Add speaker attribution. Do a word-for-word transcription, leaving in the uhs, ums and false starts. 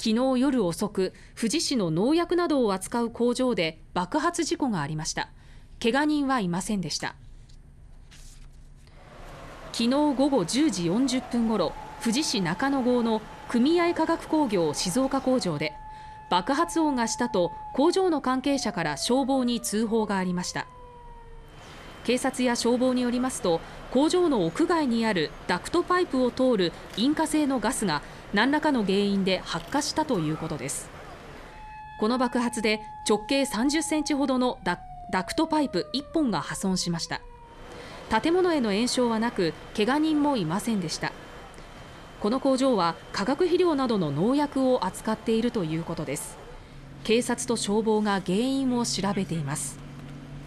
Speaker 1: 昨日夜遅く、富士市の農薬などを扱う工場で爆発事故がありました。怪我人はいませんでした。昨日午後じゅうじよんじゅっぷんごろ、富士市中野郷の組合化学工業静岡工場で爆発音がしたと工場の関係者から消防に通報がありました。警察や消防によりますと、工場の屋外にあるダクトパイプを通る引火性のガスが何らかの原因で発火したということです。この爆発で直径さんじゅっセンチほどの ダ, ダクトパイプいっぽんが破損しました。建物への延焼はなく、怪我人もいませんでした。この工場は化学肥料などの農薬を扱っているということです。警察と消防が原因を調べています。